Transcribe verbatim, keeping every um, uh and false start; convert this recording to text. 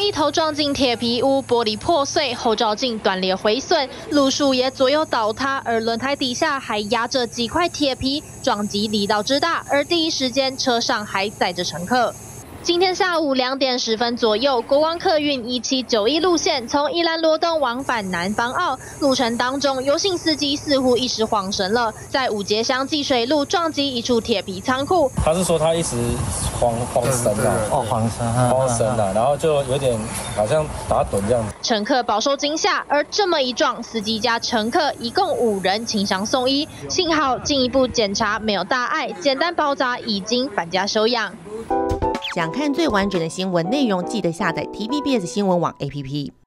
一头撞进铁皮屋，玻璃破碎，后照镜断裂毁损，路树也左右倒塌，而轮胎底下还压着几块铁皮，撞击力道之大，而第一时间车上还载着乘客。 今天下午两点十分左右，国光客运一七九一路线从宜兰罗东往返南方澳，路程当中，游行司机似乎一时晃神了，在五节乡济水路撞击一处铁皮仓库。 他是说他一时慌慌神了， 哦，慌神， 慌神了，然后就有点好像打盹这样。 乘客饱受惊吓，而这么一撞，司机加乘客一共五人轻伤送医，幸好进一步检查没有大碍，简单包扎已经返家休养。 想看最完整的新闻内容，记得下载 T V B S 新闻网 A P P。